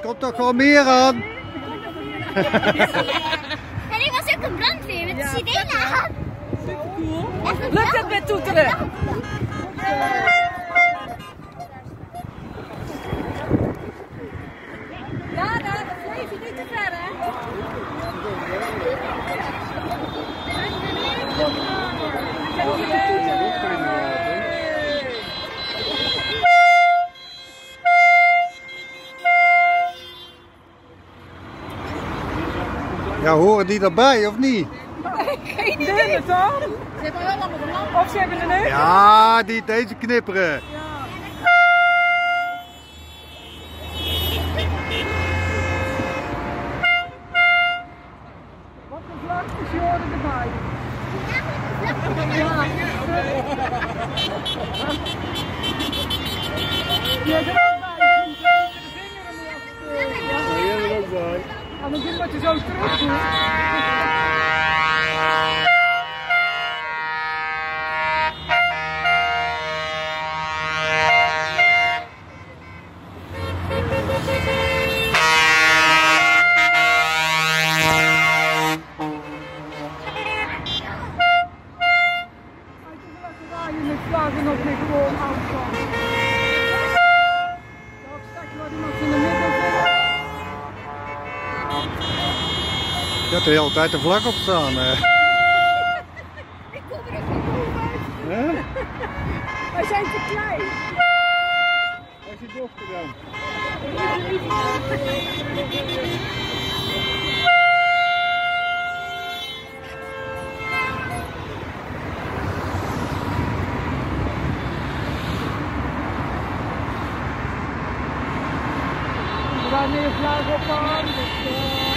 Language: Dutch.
komt toch gewoon meer aan? En ik was ook een brandweer met de sirene aan. Super cool. Lukt het met toeteren? Ja, dan vlees je niet te ver, hè? Ja, horen die erbij of niet? Geen idee, toch? Ze hebben wel allemaal de lamp. Of ze hebben er nu? Ja, deze knipperen. Wat een vlag is je horen erbij. Ja, er ook bij. De vinger omhoog. Ja, jij er ook bij. En dan doen wat je zo terug doet. Met vlaggen op je gewoon afstand. Dat stak wat iemand in de midden zit. Je hebt de hele tijd de vlag op staan. Ik kom er ook niet boven. Wij zijn te klein. Waar is je dochter dan? We gaan weer vlag op aan.